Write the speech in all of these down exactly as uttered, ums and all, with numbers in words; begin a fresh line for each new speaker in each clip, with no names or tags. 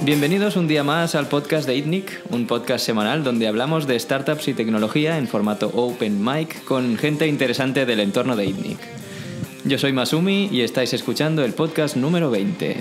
Bienvenidos un día más al podcast de ITNIC, un podcast semanal donde hablamos de startups y tecnología en formato open mic con gente interesante del entorno de ITNIC. Yo soy Masumi y estáis escuchando el podcast número veinte.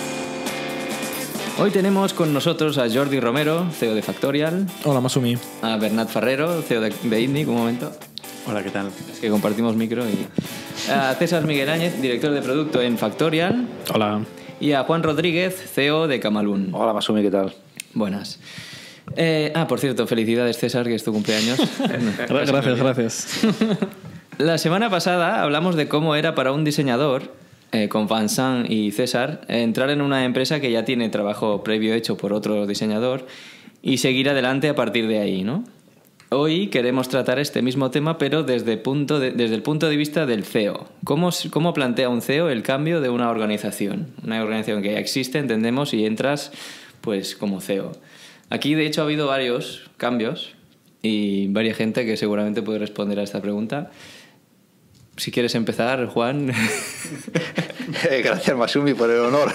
Hoy tenemos con nosotros a Jordi Romero, C E O de Factorial.
Hola, Masumi.
A Bernat Ferrero, C E O de, de ITNIC, un momento.
Hola, ¿qué tal?
Es que compartimos micro. Y... a César Miguel Áñez, director de producto en Factorial.
Hola. Y
a Juan Rodríguez, C E O de Camalún.
Hola, Masumi, ¿qué tal?
Buenas. Eh, ah, por cierto, felicidades, César, que es tu cumpleaños.
Gracias, gracias.
La semana pasada hablamos de cómo era para un diseñador, eh, con Vincent y César, entrar en una empresa que ya tiene trabajo previo hecho por otro diseñador y seguir adelante a partir de ahí, ¿no? Hoy queremos tratar este mismo tema, pero desde, punto de, desde el punto de vista del C E O. ¿Cómo, ¿Cómo plantea un C E O el cambio de una organización? Una organización que ya existe, entendemos, y entras pues como C E O. Aquí, de hecho, ha habido varios cambios y varias gente que seguramente puede responder a esta pregunta. Si quieres empezar, Juan.
Gracias, Masumi, por el honor.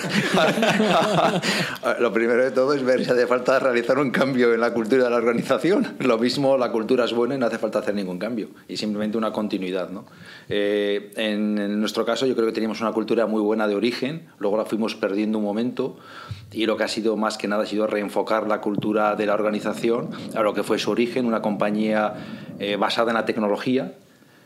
Lo primero de todo es ver si hace falta realizar un cambio en la cultura de la organización. Lo mismo, la cultura es buena y no hace falta hacer ningún cambio. Y simplemente una continuidad, ¿no? Eh, en, en nuestro caso, yo creo que teníamos una cultura muy buena de origen. Luego la fuimos perdiendo un momento. Y lo que ha sido más que nada ha sido reenfocar la cultura de la organización a lo que fue su origen, una compañía eh, basada en la tecnología.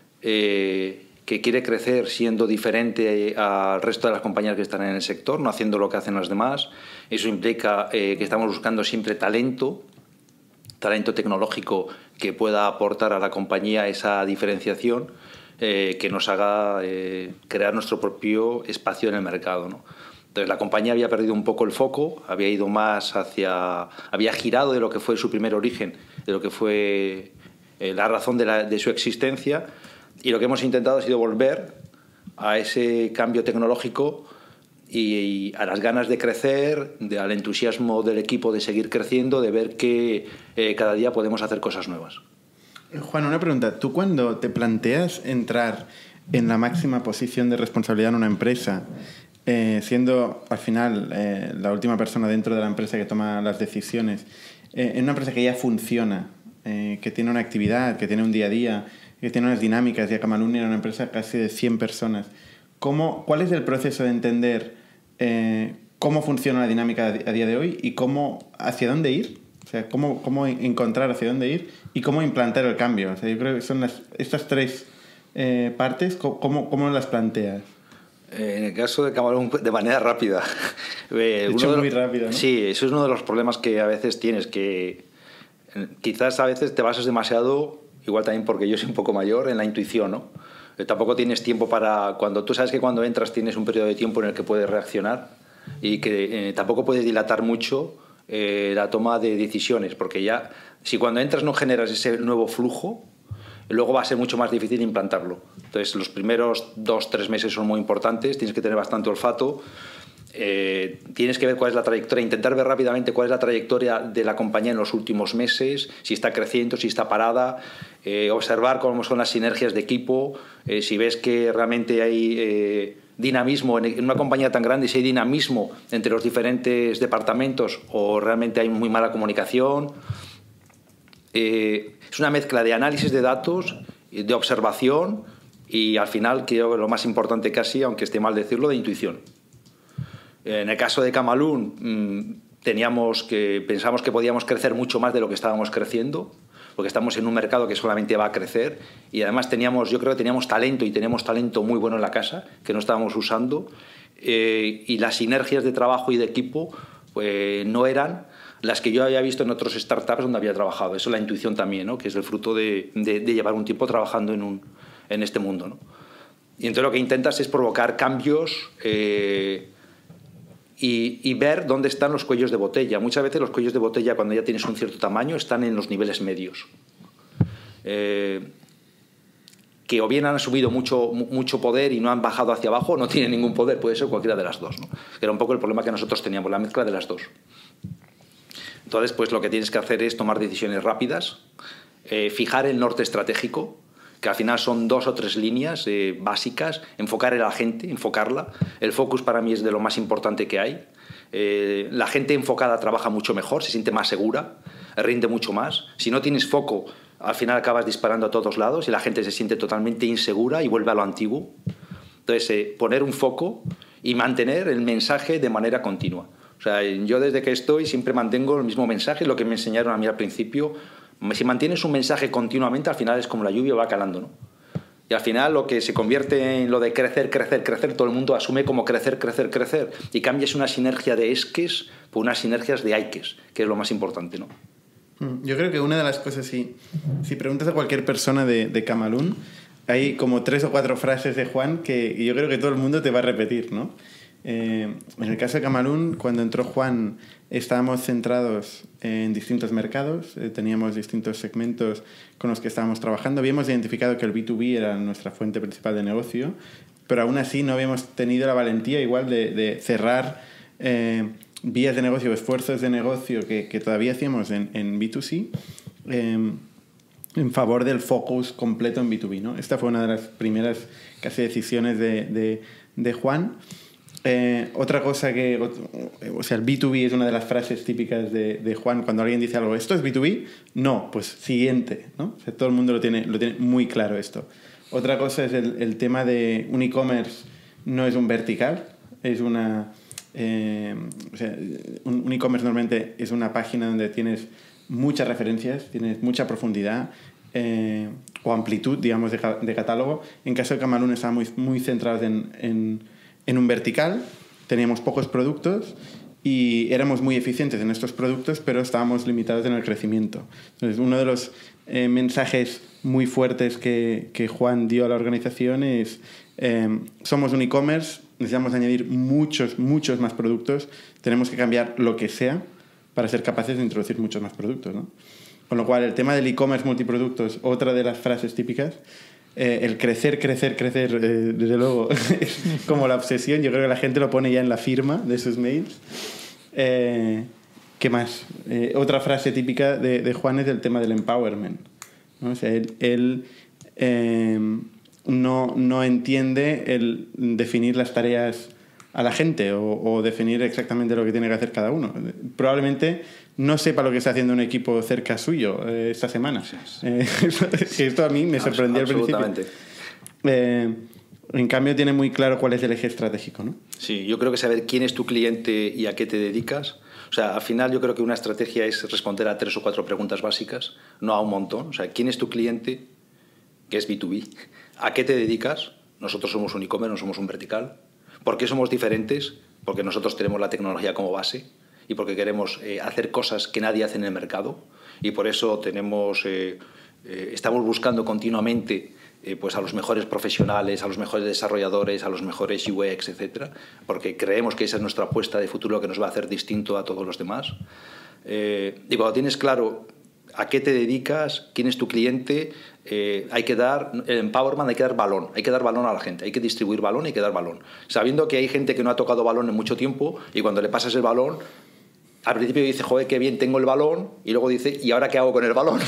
Eh, que quiere crecer siendo diferente al resto de las compañías que están en el sector, no haciendo lo que hacen los demás. Eso implica eh, que estamos buscando siempre talento, talento tecnológico que pueda aportar a la compañía esa diferenciación, eh, que nos haga eh, crear nuestro propio espacio en el mercado, ¿no? Entonces la compañía había perdido un poco el foco, había ido más hacia... había girado de lo que fue su primer origen, de lo que fue eh, la razón de, la, de su existencia. Y lo que hemos intentado ha sido volver a ese cambio tecnológico y, y a las ganas de crecer, de, al entusiasmo del equipo de seguir creciendo, de ver que eh, cada día podemos hacer cosas nuevas.
Juan, una pregunta. ¿Tú cuando te planteas entrar en la máxima posición de responsabilidad en una empresa, eh, siendo al final eh, la última persona dentro de la empresa que toma las decisiones, eh, en una empresa que ya funciona, eh, que tiene una actividad, que tiene un día a día, que tiene unas dinámicas, ya Camalún era una empresa casi de cien personas. ¿Cómo, ¿Cuál es el proceso de entender eh, cómo funciona la dinámica a día de hoy y cómo, hacia dónde ir? O sea, cómo, cómo encontrar hacia dónde ir y cómo implantar el cambio. O sea, yo creo que son las, estas tres eh, partes, ¿cómo, ¿cómo las planteas?
En el caso de Camalún, de manera rápida.
De hecho, muy rápido, ¿no?
Sí, eso es uno de los problemas que a veces tienes, que quizás a veces te basas demasiado... Igual también porque yo soy un poco mayor, en la intuición, ¿no? Eh, tampoco tienes tiempo para... cuando tú sabes que cuando entras tienes un periodo de tiempo en el que puedes reaccionar y que eh, tampoco puedes dilatar mucho eh, la toma de decisiones, porque ya, si cuando entras no generas ese nuevo flujo, luego va a ser mucho más difícil implantarlo. Entonces, los primeros dos, tres meses son muy importantes, tienes que tener bastante olfato. Eh, tienes que ver cuál es la trayectoria, intentar ver rápidamente cuál es la trayectoria de la compañía en los últimos meses, si está creciendo, si está parada, eh, observar cómo son las sinergias de equipo, eh, si ves que realmente hay eh, dinamismo en, en una compañía tan grande, si hay dinamismo entre los diferentes departamentos o realmente hay muy mala comunicación. Eh, es una mezcla de análisis de datos, de observación y al final, creo que lo más importante casi, aunque esté mal decirlo, de intuición. En el caso de Camalún, teníamos que, pensamos que podíamos crecer mucho más de lo que estábamos creciendo, porque estamos en un mercado que solamente va a crecer y además teníamos, yo creo que teníamos talento y tenemos talento muy bueno en la casa que no estábamos usando, eh, y las sinergias de trabajo y de equipo pues, no eran las que yo había visto en otros startups donde había trabajado. Eso es la intuición también, ¿no? Que es el fruto de, de, de llevar un tiempo trabajando en, un, en este mundo, ¿no? Y entonces lo que intentas es provocar cambios eh, Y, y ver dónde están los cuellos de botella. Muchas veces los cuellos de botella, cuando ya tienes un cierto tamaño, están en los niveles medios. Eh, que o bien han asumido mucho, mucho poder y no han bajado hacia abajo, o no tienen ningún poder, puede ser cualquiera de las dos, ¿no? Era un poco el problema que nosotros teníamos, la mezcla de las dos. Entonces, pues lo que tienes que hacer es tomar decisiones rápidas, eh, fijar el norte estratégico, que al final son dos o tres líneas eh, básicas, enfocar a la gente, enfocarla. El focus para mí es de lo más importante que hay. Eh, la gente enfocada trabaja mucho mejor, se siente más segura, rinde mucho más. Si no tienes foco, al final acabas disparando a todos lados y la gente se siente totalmente insegura y vuelve a lo antiguo. Entonces, eh, poner un foco y mantener el mensaje de manera continua. O sea, yo desde que estoy siempre mantengo el mismo mensaje, lo que me enseñaron a mí al principio. Si mantienes un mensaje continuamente, al final es como la lluvia, va calando, ¿no? Y al final lo que se convierte en lo de crecer, crecer, crecer, todo el mundo asume como crecer, crecer, crecer. Y cambias una sinergia de esques por unas sinergias de aikes, que es lo más importante, ¿no?
Yo creo que una de las cosas, si, si preguntas a cualquier persona de, de Camalún, hay como tres o cuatro frases de Juan que yo creo que todo el mundo te va a repetir, ¿no? Eh, en el caso de Camalún, cuando entró Juan, estábamos centrados en distintos mercados, eh, teníamos distintos segmentos con los que estábamos trabajando. Habíamos identificado que el B dos B era nuestra fuente principal de negocio, pero aún así no habíamos tenido la valentía igual de, de cerrar eh, vías de negocio, esfuerzos de negocio que, que todavía hacíamos en, en B dos C eh, en favor del focus completo en B dos B, ¿no? Esta fue una de las primeras casi decisiones de, de, de Juan. Eh, otra cosa que, o sea, el B dos B es una de las frases típicas de, de Juan cuando alguien dice algo, ¿esto es B dos B? No, pues siguiente, ¿no? O sea, todo el mundo lo tiene, lo tiene muy claro esto. Otra cosa es el, el tema de un e-commerce no es un vertical, es una... Eh, o sea, un, un e-commerce normalmente es una página donde tienes muchas referencias, tienes mucha profundidad eh, o amplitud, digamos, de, de catálogo. En caso de Camalún estábamos muy, muy centrados en... en En un vertical, teníamos pocos productos y éramos muy eficientes en estos productos, pero estábamos limitados en el crecimiento. Entonces, uno de los eh, mensajes muy fuertes que, que Juan dio a la organización es eh, somos un e-commerce, necesitamos añadir muchos, muchos más productos, tenemos que cambiar lo que sea para ser capaces de introducir muchos más productos, ¿no? Con lo cual, el tema del e-commerce multiproductos, otra de las frases típicas. Eh, el crecer, crecer, crecer, eh, desde luego, es como la obsesión. Yo creo que la gente lo pone ya en la firma de sus mails. Eh, ¿Qué más? Eh, otra frase típica de, de Juan es el tema del empowerment, ¿no? O sea, él, él eh, no, no entiende el definir las tareas a la gente o, o definir exactamente lo que tiene que hacer cada uno. Probablemente no sepa lo que está haciendo un equipo cerca suyo eh, esta semana. Sí, sí. Eh, esto a mí me sorprendió al principio. Eh, en cambio, tiene muy claro cuál es el eje estratégico, ¿no?
Sí, yo creo que saber quién es tu cliente y a qué te dedicas. O sea, al final yo creo que una estrategia es responder a tres o cuatro preguntas básicas, no a un montón. O sea, ¿quién es tu cliente? Que es B dos B. ¿A qué te dedicas? Nosotros somos un e-commerce, no somos un vertical. ¿Por qué somos diferentes? Porque nosotros tenemos la tecnología como base y porque queremos eh, hacer cosas que nadie hace en el mercado y por eso tenemos, eh, eh, estamos buscando continuamente eh, pues a los mejores profesionales, a los mejores desarrolladores, a los mejores U X, etcétera, porque creemos que esa es nuestra apuesta de futuro que nos va a hacer distinto a todos los demás. Eh, y cuando tienes claro a qué te dedicas, quién es tu cliente, eh, hay que dar el empowerment, hay que dar balón, hay que dar balón a la gente, hay que distribuir balón, hay que dar balón. Sabiendo que hay gente que no ha tocado balón en mucho tiempo y cuando le pasas el balón, al principio dice, joder, qué bien tengo el balón, y luego dice, ¿y ahora qué hago con el balón?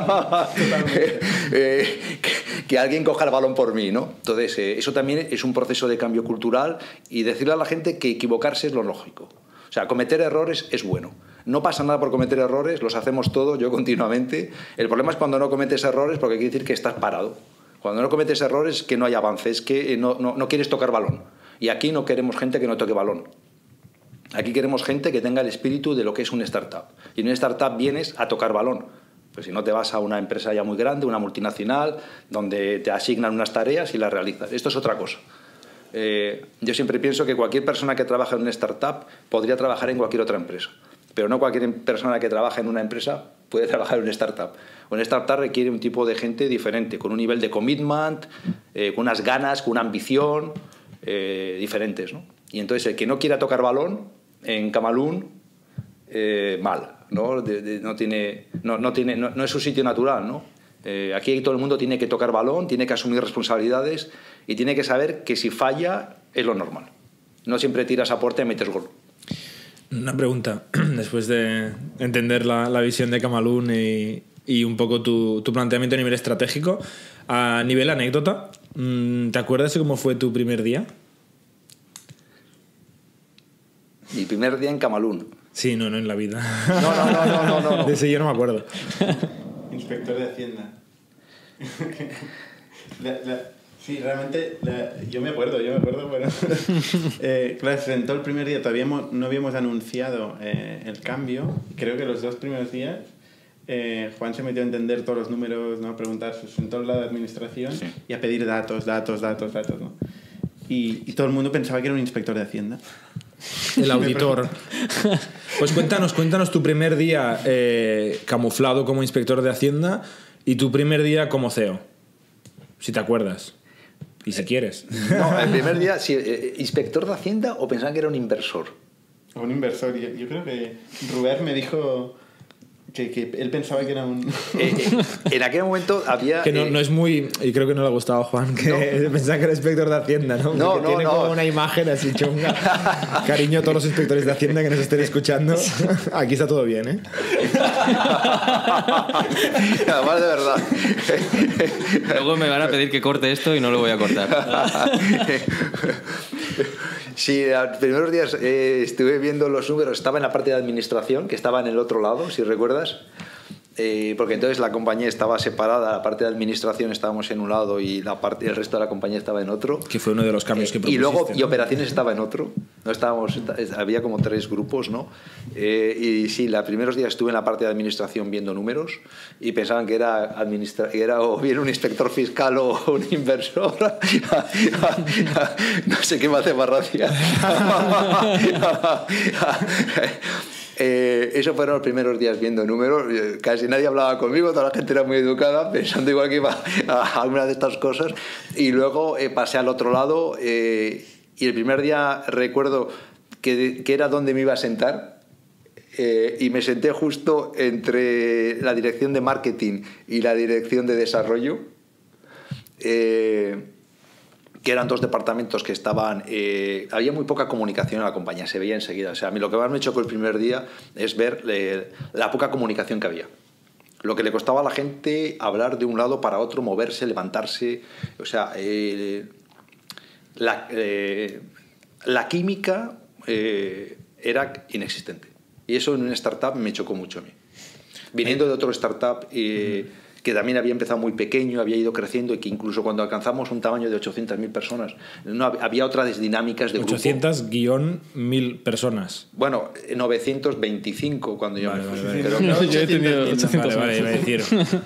eh, que, que alguien coja el balón por mí, ¿no? Entonces, eh, eso también es un proceso de cambio cultural y decirle a la gente que equivocarse es lo lógico. O sea, cometer errores es bueno. No pasa nada por cometer errores, los hacemos todos, yo continuamente. El problema es cuando no cometes errores porque quiere decir que estás parado. Cuando no cometes errores es que no hay avance, es que no, no, no quieres tocar balón. Y aquí no queremos gente que no toque balón. Aquí queremos gente que tenga el espíritu de lo que es una startup. Y en una startup vienes a tocar balón. Pues si no te vas a una empresa ya muy grande, una multinacional, donde te asignan unas tareas y las realizas. Esto es otra cosa. Eh, yo siempre pienso que cualquier persona que trabaja en una startup podría trabajar en cualquier otra empresa. Pero no cualquier persona que trabaja en una empresa puede trabajar en una startup. Una startup requiere un tipo de gente diferente, con un nivel de commitment, eh, con unas ganas, con una ambición eh, diferentes, ¿no? Y entonces el que no quiera tocar balón en Camalún, eh, mal, ¿no? De, de, no, tiene, no, no, tiene, no, no es su sitio natural, ¿no? Eh, aquí todo el mundo tiene que tocar balón, tiene que asumir responsabilidades y tiene que saber que si falla es lo normal. No siempre tiras a puerta y metes gol.
Una pregunta, después de entender la, la visión de Camalún y, y un poco tu, tu planteamiento a nivel estratégico, a nivel anécdota, ¿te acuerdas de cómo fue tu primer día?
Mi primer día en Camalún.
Sí, no, no en la vida.
No, no, no, no, no, no, no.
De ese yo no me acuerdo.
Inspector de Hacienda. la, la, sí, realmente la, yo me acuerdo, yo me acuerdo, bueno. eh, claro, se sentó el primer día, todavía hemos, no habíamos anunciado eh, el cambio. Creo que los dos primeros días eh, Juan se metió a entender todos los números, ¿no? A preguntar, se sentó al lado de administración sí. y a pedir datos, datos, datos, datos, ¿no? Y, y todo el mundo pensaba que era un inspector de Hacienda.
El auditor. Pues cuéntanos, cuéntanos tu primer día eh, camuflado como inspector de Hacienda y tu primer día como C E O, si te acuerdas y si quieres.
No, el primer día, sí, eh, inspector de Hacienda o pensaban que era un inversor.
Un inversor. Yo, yo creo que Ruber me dijo que, que él pensaba que era un...
Eh, eh, en aquel momento había...
Que no,
eh,
no es muy... Y creo que no le ha gustado a Juan que no. pensaba que era inspector de Hacienda, ¿no?
No,
Porque
no,
tiene
no.
como una imagen así chunga. Cariño a todos los inspectores de Hacienda que nos estén escuchando. Aquí está todo bien, ¿eh?
Además, de verdad.
Luego me van a pedir que corte esto y no lo voy a cortar.
Sí, los primeros días eh, estuve viendo los números, estaba en la parte de administración, que estaba en el otro lado, si recuerdas, eh, porque entonces la compañía estaba separada, la parte de administración estábamos en un lado y la parte, el resto de la compañía estaba en otro.
Que fue uno de los cambios
eh,
que propusiste.
Y luego,
¿no?
y operaciones estaba en otro, no estábamos, había como tres grupos, ¿no? Eh, y sí, los primeros días estuve en la parte de administración viendo números y pensaban que era, administra que era o bien un inspector fiscal o un inversor. No sé qué me hace más gracia. Eh, eso fueron los primeros días viendo números. Casi nadie hablaba conmigo, toda la gente era muy educada, pensando igual que iba a alguna de estas cosas. Y luego eh, pasé al otro lado eh, y el primer día recuerdo que, que era donde me iba a sentar. Eh, y me senté justo entre la dirección de marketing y la dirección de desarrollo. Eh, que eran dos departamentos que estaban... Eh, había muy poca comunicación en la compañía, se veía enseguida. O sea, a mí lo que más me chocó el primer día es ver eh, la poca comunicación que había. Lo que le costaba a la gente hablar de un lado para otro, moverse, levantarse... O sea, eh, la, eh, la química eh, era inexistente. Y eso en una startup me chocó mucho a mí. Viniendo de otro startup... Eh, uh-huh. que también había empezado muy pequeño, había ido creciendo y que incluso cuando alcanzamos un tamaño de ochocientas mil personas, no, había otras dinámicas de grupo.
ochocientas guión mil personas.
Bueno, novecientos veinticinco cuando yo
vale,
me fui.
vale, vale.
Pero
no, yo he tenido ochocientos.
Vale, vale, iba a decir.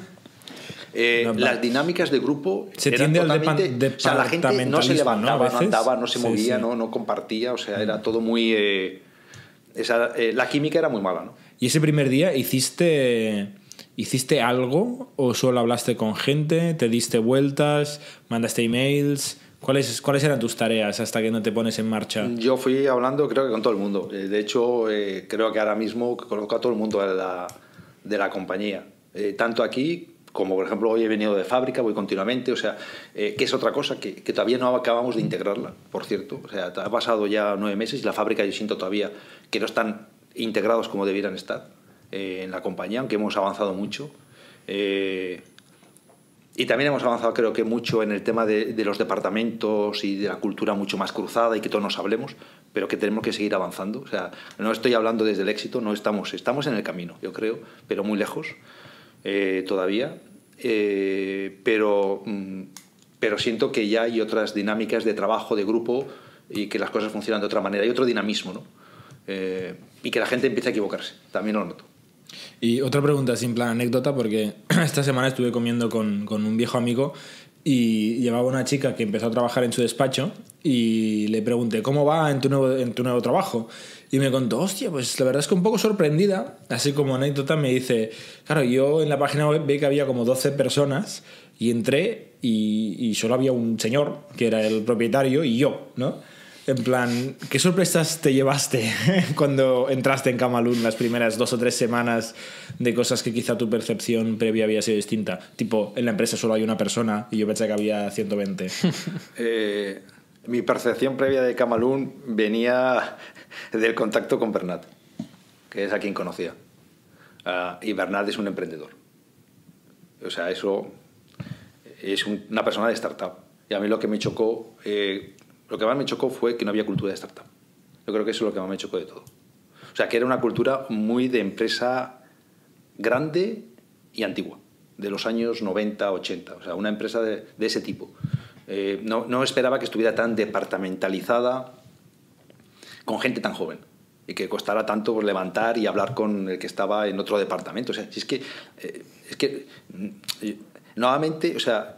Eh,
no,
las dinámicas de grupo
se
eran
tiende
totalmente...
al
o sea, la gente no se levantaba,
¿no?
no andaba, no se
sí,
movía,
sí.
No, no compartía, o sea, era todo muy... Eh, esa, eh, la química era muy mala, ¿no?
¿Y ese primer día hiciste... ¿Hiciste algo o solo hablaste con gente, te diste vueltas, mandaste emails? ¿Cuáles, ¿Cuáles eran tus tareas hasta que no te pones en marcha?
Yo fui hablando creo que con todo el mundo. De hecho, eh, creo que ahora mismo conozco a todo el mundo de la, de la compañía. Eh, tanto aquí como, por ejemplo, hoy he venido de fábrica, voy continuamente. O sea, eh, que es otra cosa que, que todavía no acabamos de integrarla, por cierto. O sea, ha pasado ya nueve meses y la fábrica yo siento todavía que no están integrados como debieran estar eh, en la compañía, aunque hemos avanzado mucho. Eh, y también hemos avanzado creo que mucho en el tema de, de los departamentos y de la cultura mucho más cruzada y que todos nos hablemos, pero que tenemos que seguir avanzando. O sea, no estoy hablando desde el éxito, no estamos, estamos en el camino, yo creo, pero muy lejos eh, todavía. Eh, pero, pero siento que ya hay otras dinámicas de trabajo, de grupo, y que las cosas funcionan de otra manera. Hay otro dinamismo, ¿no? Eh, y que la gente empieza a equivocarse, también lo noto.
Y otra pregunta, sin plan anécdota, porque esta semana estuve comiendo con, con un viejo amigo y llevaba una chica que empezó a trabajar en su despacho y le pregunté, ¿cómo va en tu nuevo, en tu nuevo trabajo? Y me contó, hostia, pues la verdad es que un poco sorprendida, así como anécdota me dice, claro, yo en la página web vi que había como doce personas y entré y, y solo había un señor, que era el propietario, y yo, ¿no? En plan, ¿qué sorpresas te llevaste cuando entraste en Camalún las primeras dos o tres semanas de cosas que quizá tu percepción previa había sido distinta? Tipo, en la empresa solo hay una persona y yo pensé que había ciento veinte.
Eh, mi percepción previa de Camalún venía del contacto con Bernat, que es a quien conocía. Uh, y Bernat es un emprendedor. O sea, eso es un, una persona de startup. Y a mí lo que me chocó... Eh, Lo que más me chocó fue que no había cultura de startup. Yo creo que eso es lo que más me chocó de todo. O sea, que era una cultura muy de empresa grande y antigua, de los años noventa, ochenta. O sea, una empresa de, de ese tipo. Eh, no, no esperaba que estuviera tan departamentalizada con gente tan joven y que costara tanto pues, levantar y hablar con el que estaba en otro departamento. O sea, si es que, eh, es que eh, nuevamente, o sea,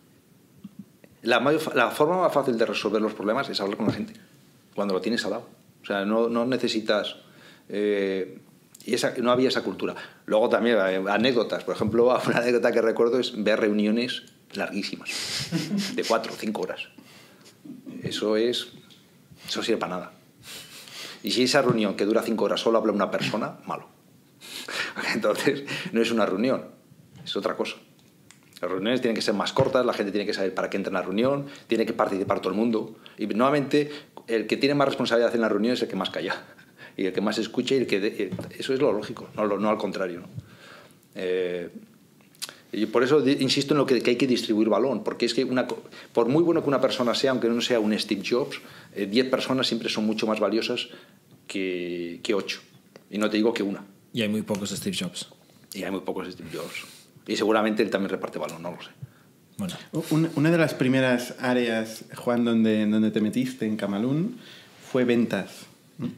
la, mayor, la forma más fácil de resolver los problemas es hablar con la gente, cuando lo tienes al lado. O sea, no, no necesitas... Eh, y esa, no había esa cultura. Luego también eh, anécdotas. Por ejemplo, una anécdota que recuerdo es ver reuniones larguísimas, de cuatro o cinco horas. Eso es... Eso sirve para nada. Y si esa reunión que dura cinco horas solo habla una persona, malo. Entonces, no es una reunión, es otra cosa. Las reuniones tienen que ser más cortas, la gente tiene que saber para qué entra en la reunión, tiene que participar todo el mundo. Y nuevamente, el que tiene más responsabilidad en la reunión es el que más calla. Y el que más escucha y el que... De, eso es lo lógico, no, no al contrario, ¿no? Eh, y por eso insisto en lo que, que hay que distribuir balón, porque es que una, por muy bueno que una persona sea, aunque no sea un Steve Jobs, eh, diez personas siempre son mucho más valiosas que, que ocho. Y no te digo que una.
Y hay muy pocos Steve Jobs.
Y hay muy pocos Steve Jobs. Y seguramente él también reparte balón, no lo sé.
Bueno.
Una, una de las primeras áreas, Juan, donde, donde te metiste en Camalún fue ventas.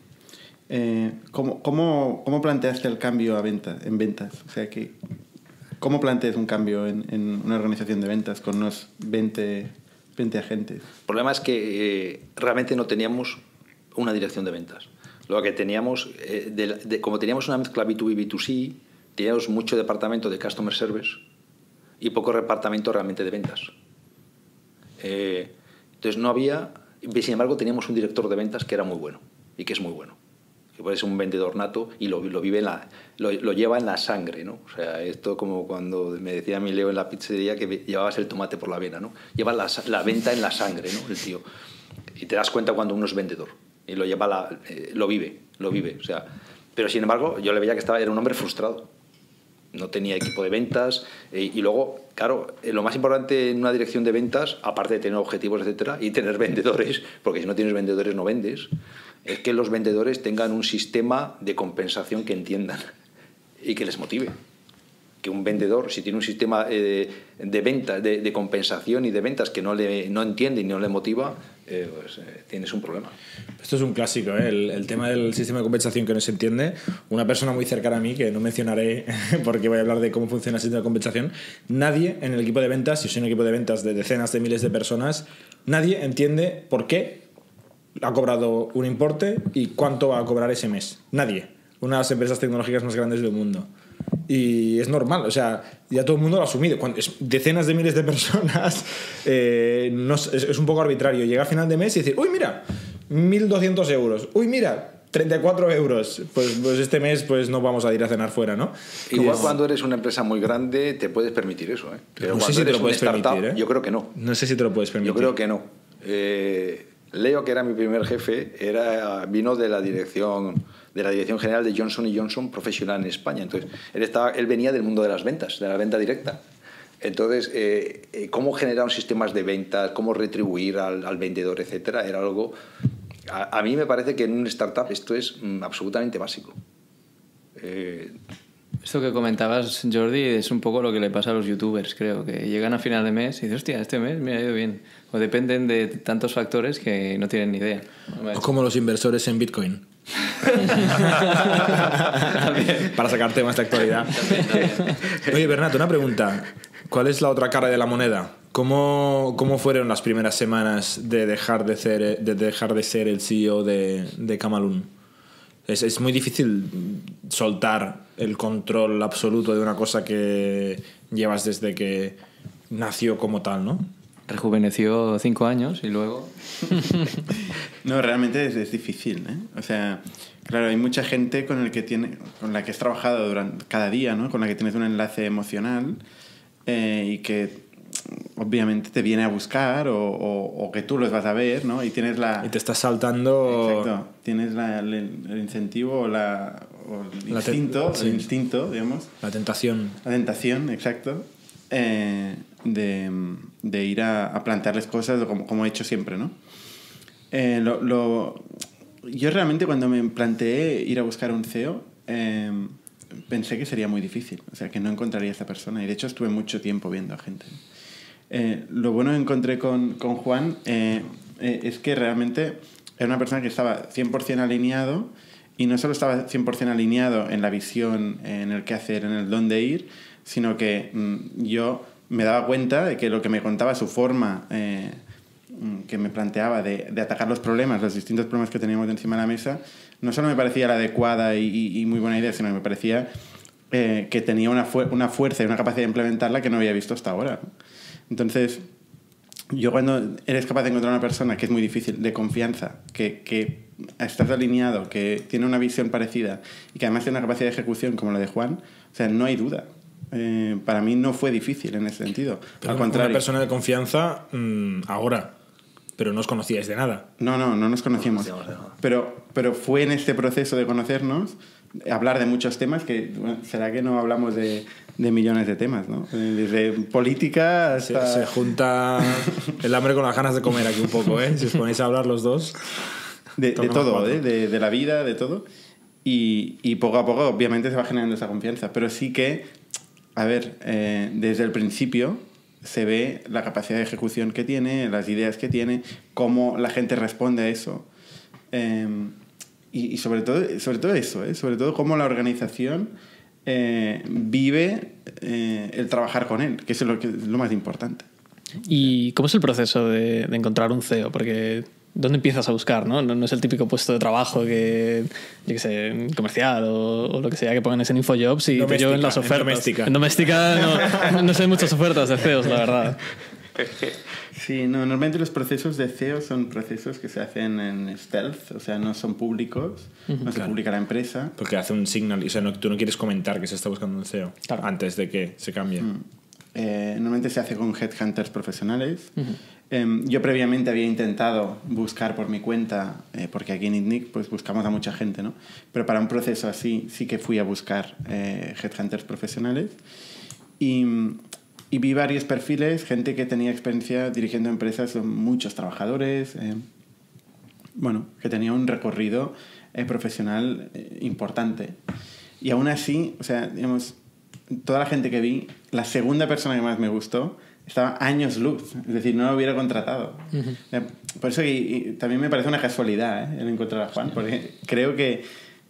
Eh, ¿cómo, cómo, ¿Cómo planteaste el cambio a venta, en ventas? O sea, que, ¿cómo planteas un cambio en, en una organización de ventas con unos veinte, veinte agentes?
El problema es que eh, realmente no teníamos una dirección de ventas. Lo que teníamos, eh, de, de, como teníamos una mezcla B dos B, B dos C, teníamos mucho departamento de Customer Service y poco departamento realmente de ventas. Eh, entonces no había... Sin embargo, teníamos un director de ventas que era muy bueno y que es muy bueno. Que puede ser un vendedor nato y lo, lo vive en la, lo, lo lleva en la sangre, ¿no? O sea, esto como cuando me decía mi Leo en la pizzería que llevabas el tomate por la vena, ¿no? Lleva la, la venta en la sangre, ¿no? El tío. Y te das cuenta cuando uno es vendedor y lo lleva la, eh, lo vive, lo vive, o sea. Pero sin embargo, yo le veía que estaba, era un hombre frustrado. No tenía equipo de ventas eh, y luego, claro, eh, lo más importante en una dirección de ventas, aparte de tener objetivos, etcétera, y tener vendedores, porque si no tienes vendedores no vendes, es que los vendedores tengan un sistema de compensación que entiendan y que les motive. Que un vendedor, si tiene un sistema eh, de venta, de, de compensación y de ventas que no, le, no entiende y no le motiva, eh, pues eh, tienes un problema.
Esto es un clásico, ¿eh? el, el tema del sistema de compensación que no se entiende. Una persona muy cercana a mí, que no mencionaré porque voy a hablar de cómo funciona el sistema de compensación, nadie en el equipo de ventas, si soy un equipo de ventas de decenas de miles de personas, nadie entiende por qué ha cobrado un importe y cuánto va a cobrar ese mes. Nadie. Una de las empresas tecnológicas más grandes del mundo. Y es normal, o sea, ya todo el mundo lo ha asumido. Cuando es decenas de miles de personas, eh, no, es, es un poco arbitrario. Llega a final de mes y decir, uy, mira, mil doscientos euros. Uy, mira, treinta y cuatro euros. Pues, pues este mes pues no vamos a ir a cenar fuera, ¿no?
Igual
es...
cuando eres una empresa muy grande te puedes permitir eso, ¿eh? Pero
no
cuando
sé si te
eres
lo puedes
una startup,
permitir, ¿eh?
yo creo que no.
No sé si te lo puedes permitir.
Yo creo que no. Eh, Leo, que era mi primer jefe, era, vino de la dirección de la dirección general de Johnson y Johnson profesional en España. Entonces, él, estaba, él venía del mundo de las ventas, de la venta directa. Entonces, eh, cómo generar sistemas de ventas, cómo retribuir al, al vendedor, etcétera, era algo... A, a mí me parece que en un startup esto es mm, absolutamente básico. Eh,
Esto que comentabas, Jordi, es un poco lo que le pasa a los youtubers, creo, que llegan a final de mes y dicen, hostia, este mes me ha ido bien. O dependen de tantos factores que no tienen ni idea.
O como los inversores en Bitcoin. Para sacar temas de actualidad.
También, también.
Oye, Bernat, una pregunta. ¿Cuál es la otra cara de la moneda? ¿Cómo, cómo fueron las primeras semanas de dejar de ser, de dejar de ser el C E O de, de Camalún? Es, es muy difícil soltar el control absoluto de una cosa que llevas desde que nació como tal, ¿no?
Rejuveneció cinco años y luego...
No, realmente es, es difícil, ¿eh? O sea, claro, hay mucha gente con, el que tiene, con la que has trabajado durante cada día, ¿no? Con la que tienes un enlace emocional eh, y que obviamente te viene a buscar o, o, o que tú los vas a ver, ¿no? Y tienes la...
Y te estás saltando...
Exacto. Tienes la, el, el incentivo o, la, o el
La te-
instinto,
sí.
el instinto, digamos.
La tentación.
La tentación, exacto. Eh, de, de ir a, a plantearles cosas como, como he hecho siempre, ¿no? Eh, lo, lo, yo realmente cuando me planteé ir a buscar un C E O, eh, pensé que sería muy difícil, o sea, que no encontraría a esta persona. Y de hecho estuve mucho tiempo viendo a gente. Eh, lo bueno que encontré con, con Juan eh, eh, es que realmente era una persona que estaba cien por ciento alineado, y no solo estaba cien por ciento alineado en la visión, en el qué hacer, en el dónde ir, sino que mmm, yo me daba cuenta de que lo que me contaba, su forma eh, que me planteaba de, de atacar los problemas, los distintos problemas que teníamos encima de la mesa, no solo me parecía la adecuada y, y, y muy buena idea, sino que me parecía eh, que tenía una, fu una fuerza y una capacidad de implementarla que no había visto hasta ahora. Entonces, yo cuando eres capaz de encontrar una persona que es muy difícil, de confianza, que, que estás alineado, que tiene una visión parecida y que además tiene una capacidad de ejecución como la de Juan, o sea, no hay duda. Eh, para mí no fue difícil en ese sentido.
Pero
al contrario.
Una persona de confianza mmm, ahora, pero no os conocíais de nada.
No, no, no nos conocíamos. No nos conocíamos pero, pero fue en este proceso de conocernos, hablar de muchos temas que, bueno, será que no hablamos de, de millones de temas, ¿no? Desde política hasta...
Se, se junta el hambre con las ganas de comer aquí un poco, ¿eh? Si os ponéis a hablar los dos.
De, de todo, ¿eh? de, de la vida, de todo. Y, y poco a poco, obviamente, se va generando esa confianza. Pero sí que, a ver, eh, desde el principio se ve la capacidad de ejecución que tiene, las ideas que tiene, cómo la gente responde a eso. Eh, y, y sobre todo, sobre todo eso, ¿eh? Sobre todo cómo la organización eh, vive eh, el trabajar con él, que eso es lo, que, es lo más importante.
¿Y cómo es el proceso de, de encontrar un C E O? Porque ¿dónde empiezas a buscar? ¿no? No, no es el típico puesto de trabajo que, yo qué sé, comercial o, o lo que sea que pones en InfoJobs y te llevan las ofertas.
En doméstica.
En doméstica no, no sé muchas ofertas de C E Os, la verdad.
Sí, no, normalmente los procesos de C E O son procesos que se hacen en stealth, o sea, no son públicos, uh-huh, no se claro. publica la empresa.
Porque hace un signal, o sea, no, tú no quieres comentar que se está buscando un C E O claro. antes de que se cambie.
Mm. Eh, normalmente se hace con headhunters profesionales.
Uh-huh.
eh, yo previamente había intentado buscar por mi cuenta, eh, porque aquí en I T N I C pues buscamos a mucha gente, ¿no? Pero para un proceso así sí que fui a buscar eh, headhunters profesionales. Y... Y vi varios perfiles, gente que tenía experiencia dirigiendo empresas con muchos trabajadores, eh, bueno, que tenía un recorrido eh, profesional eh, importante. Y aún así, o sea, digamos, toda la gente que vi, la segunda persona que más me gustó estaba años luz, es decir, no lo hubiera contratado. Uh-huh. eh, por eso y, y también me parece una casualidad eh, el encontrar a Juan, porque creo que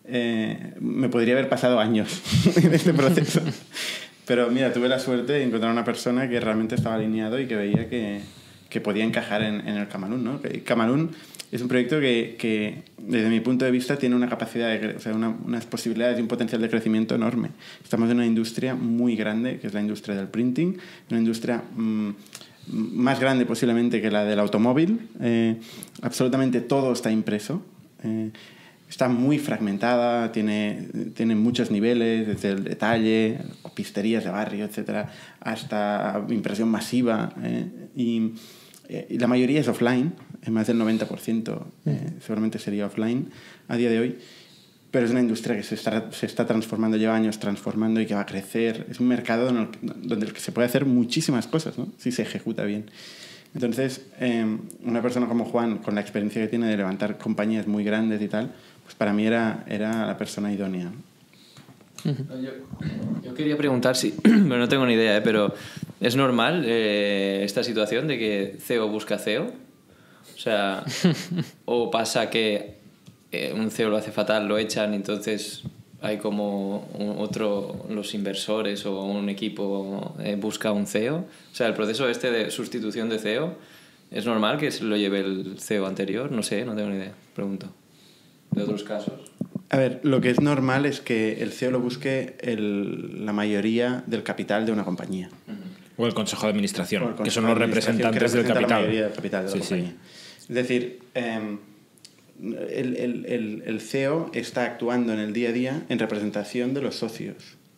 eh, me podría haber pasado años en este proceso. Pero mira, tuve la suerte de encontrar una persona que realmente estaba alineado y que veía que, que podía encajar en, en el Camalún, ¿no? Camalún es un proyecto que, que, desde mi punto de vista, tiene una capacidad, de, o sea, una, unas posibilidades y un potencial de crecimiento enorme. Estamos en una industria muy grande, que es la industria del printing, una industria mmm, más grande posiblemente que la del automóvil. Eh, absolutamente todo está impreso. Eh, Está muy fragmentada, tiene, tiene muchos niveles, desde el detalle, copisterías de barrio, etcétera, hasta impresión masiva. Eh, y, eh, y la mayoría es offline, más del noventa por ciento eh, seguramente sería offline a día de hoy. Pero es una industria que se está, se está transformando, lleva años transformando y que va a crecer. Es un mercado donde, donde se puede hacer muchísimas cosas, ¿no? Si se ejecuta bien. Entonces, eh, una persona como Juan, con la experiencia que tiene de levantar compañías muy grandes y tal, pues para mí era, era la persona idónea.
Uh-huh. Yo, yo quería preguntar si, bueno, no tengo ni idea, ¿eh? Pero ¿es normal eh, esta situación de que C E O busca C E O? O sea, ¿o pasa que eh, un C E O lo hace fatal, lo echan y entonces hay como un, otro, los inversores o un equipo eh, busca un C E O? O sea, el proceso este de sustitución de C E O, ¿es normal que se lo lleve el C E O anterior? No sé, no tengo ni idea, pregunto. ¿De otros casos?
A ver, lo que es normal es que el C E O lo busque el, la mayoría del capital de una compañía.
Uh-huh. O el consejo de administración,
consejo
que son los representantes del capital.
La mayoría del capital de la
sí,
compañía. Sí. Es decir, eh, el, el, el, el C E O está actuando en el día a día en representación de los socios.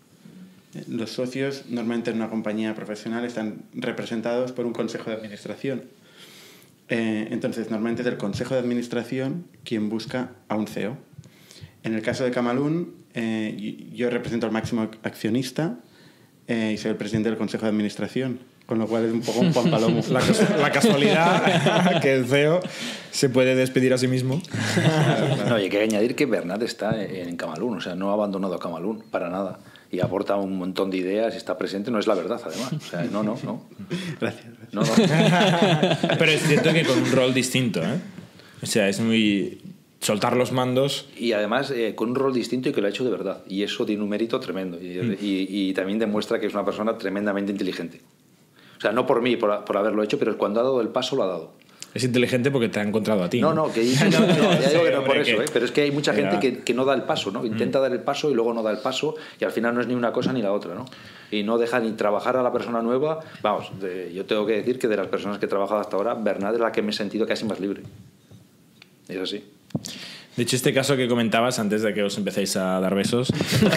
Los socios, normalmente en una compañía profesional, están representados por un consejo de administración. Eh, entonces, normalmente es el consejo de administración quien busca a un C E O. En el caso de Camalún, eh, yo represento al máximo accionista eh, y soy el presidente del consejo de administración. Con lo cual es un poco un Juan Palomo.
La, la casualidad que el C E O se puede despedir a sí mismo.
No, y hay que añadir que Bernat está en Camalún, o sea, no ha abandonado a Camalún para nada. Y aporta un montón de ideas y está presente, no es la verdad, además. O sea, no, no, no.
Gracias.
No, no.
Pero es cierto que con un rol distinto, ¿eh? O sea, es muy... soltar los mandos.
Y además eh, con un rol distinto y que lo ha hecho de verdad. Y eso tiene un mérito tremendo. Y, mm. y, y también demuestra que es una persona tremendamente inteligente. O sea, no por mí, por, por haberlo hecho, pero cuando ha dado el paso, lo ha dado.
Es inteligente porque te ha encontrado a ti.
No, no, no que, no, no, ya digo que no por eso, ¿eh? Pero es que hay mucha
Era...
gente que, que no da el paso, ¿no? Intenta mm. dar el paso y luego no da el paso y al final no es ni una cosa ni la otra, ¿no? Y no deja ni trabajar a la persona nueva. Vamos, de, yo tengo que decir que de las personas que he trabajado hasta ahora, Bernat es la que me he sentido casi más libre. Es así.
De hecho, este caso que comentabas antes de que os empecéis a dar besos,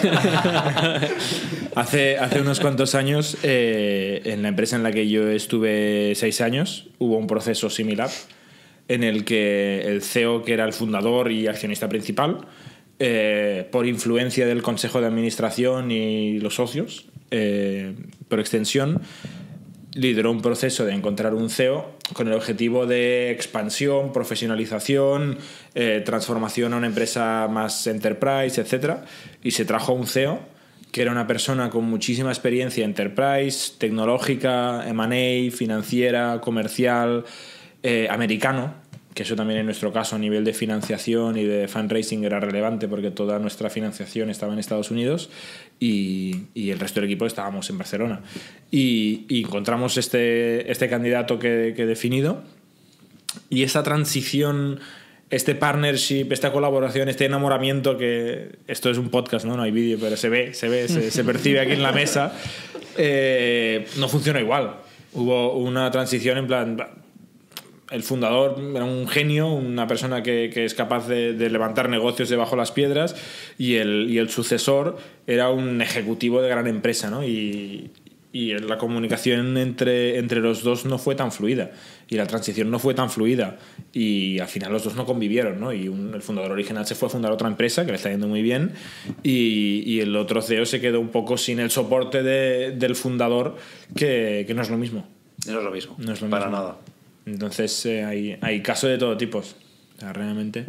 hace, hace unos cuantos años, eh, en la empresa en la que yo estuve seis años, hubo un proceso similar en el que el C E O, que era el fundador y accionista principal, eh, por influencia del consejo de administración y los socios, eh, por extensión, lideró un proceso de encontrar un C E O con el objetivo de expansión, profesionalización, eh, transformación a una empresa más enterprise, etcétera. Y se trajo un C E O que era una persona con muchísima experiencia enterprise, tecnológica, eme and A, financiera, comercial, eh, americano, que eso también en nuestro caso a nivel de financiación y de fundraising era relevante porque toda nuestra financiación estaba en Estados Unidos y, y el resto del equipo estábamos en Barcelona. Y, y encontramos este, este candidato que, que he definido y esa transición, este partnership, esta colaboración, este enamoramiento, que esto es un podcast, no, no hay vídeo, pero se ve, se ve, se, se percibe aquí en la mesa, eh, no funciona igual. Hubo una transición en plan... El fundador era un genio, una persona que, que es capaz de, de levantar negocios debajo de las piedras y el, y el sucesor era un ejecutivo de gran empresa, ¿no? Y, y la comunicación entre, entre los dos no fue tan fluida y la transición no fue tan fluida y al final los dos no convivieron, ¿no? Y un, el fundador original se fue a fundar otra empresa que le está yendo muy bien y, y el otro C E O se quedó un poco sin el soporte de, del fundador, que, que no es lo mismo.
No es lo mismo,
no es lo
para
mismo.
nada.
Entonces eh, hay, hay casos de todo tipo. O sea, realmente.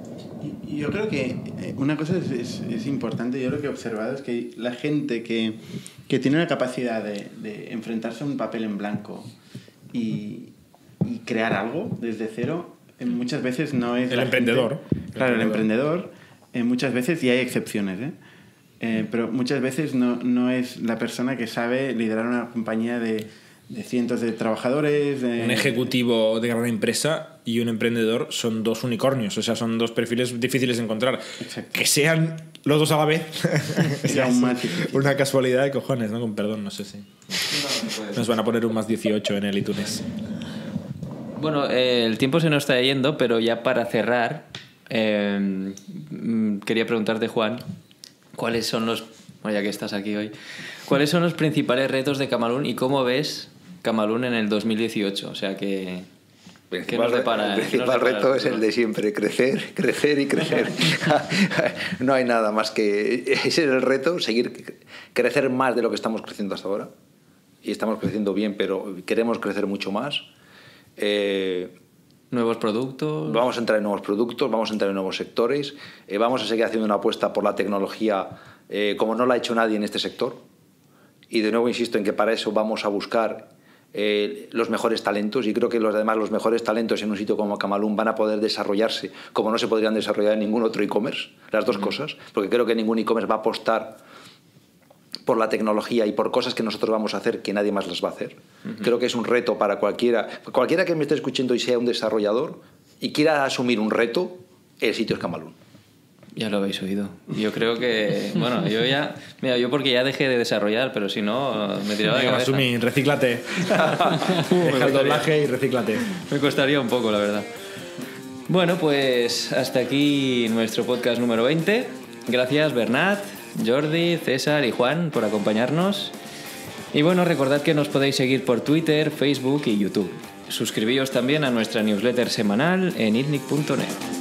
Y yo creo que una cosa es, es, es importante, yo lo que he observado es que la gente que, que tiene la capacidad de, de enfrentarse a un papel en blanco y, y crear algo desde cero, muchas veces no es...
El emprendedor.
Gente, claro, el emprendedor, eh, muchas veces, y hay excepciones, ¿eh? Eh, pero muchas veces no, no es la persona que sabe liderar una compañía de... de cientos de trabajadores. De...
Un ejecutivo de gran empresa y un emprendedor son dos unicornios, o sea, son dos perfiles difíciles de encontrar. Exacto. Que sean los dos a la vez. Es aún más difícil. Una casualidad de cojones, ¿no? Con perdón, no sé si. No, nos van a poner un más dieciocho en el iTunes.
Bueno, eh, el tiempo se nos está yendo, pero ya para cerrar, eh, quería preguntarte, Juan, ¿cuáles son los... Bueno, ya que estás aquí hoy, ¿cuáles son los principales retos de Camalún y cómo ves Camalún en el dos mil dieciocho? O sea, que...
El principal, depara, el principal reto es el de siempre, crecer, crecer y crecer. No hay nada más que... Ese es el reto, seguir crecer más de lo que estamos creciendo hasta ahora. Y estamos creciendo bien, pero queremos crecer mucho más. Eh,
nuevos productos.
Vamos a entrar en nuevos productos, vamos a entrar en nuevos sectores. Eh, vamos a seguir haciendo una apuesta por la tecnología eh, como no la ha hecho nadie en este sector. Y de nuevo insisto en que para eso vamos a buscar... Eh, los mejores talentos, y creo que los además los mejores talentos en un sitio como Camalún van a poder desarrollarse como no se podrían desarrollar en ningún otro e-commerce, las dos uh-huh. cosas, porque creo que ningún e-commerce va a apostar por la tecnología y por cosas que nosotros vamos a hacer que nadie más las va a hacer. Uh-huh. Creo que es un reto para cualquiera cualquiera que me esté escuchando y sea un desarrollador y quiera asumir un reto, el sitio es Camalún.
Ya lo habéis oído. Yo creo que... Bueno, yo ya... Mira, yo porque ya dejé de desarrollar, pero si no, me tiraba de cabeza.
Asumí, recíclate. Deja el doblaje y recíclate.
Me costaría un poco, la verdad. Bueno, pues hasta aquí nuestro podcast número veinte. Gracias, Bernat, Jordi, César y Juan por acompañarnos. Y bueno, recordad que nos podéis seguir por Twitter, Facebook y YouTube. Suscribíos también a nuestra newsletter semanal en itnic punto net.